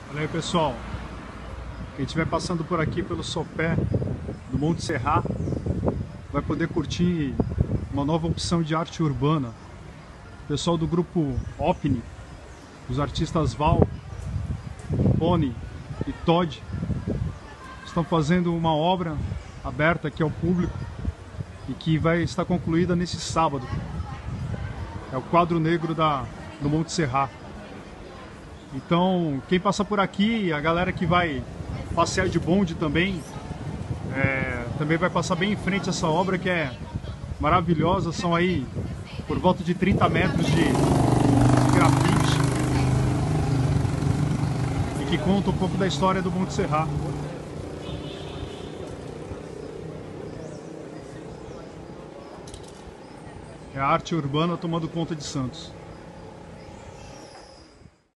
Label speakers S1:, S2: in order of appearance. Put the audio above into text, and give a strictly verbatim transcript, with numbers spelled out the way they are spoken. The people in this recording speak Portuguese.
S1: Olha aí, pessoal, quem estiver passando por aqui pelo sopé do Monte Serra vai poder curtir uma nova opção de arte urbana. O pessoal do grupo Opni, os artistas Val, Pony e Todd estão fazendo uma obra aberta aqui ao público e que vai estar concluída nesse sábado. É o quadro negro da, do Monte Serra. Então, quem passa por aqui, a galera que vai passear de bonde também, é, também vai passar bem em frente a essa obra que é maravilhosa. São aí por volta de trinta metros de, de grafite e que conta um pouco da história do Monte Serra. É a arte urbana tomando conta de Santos.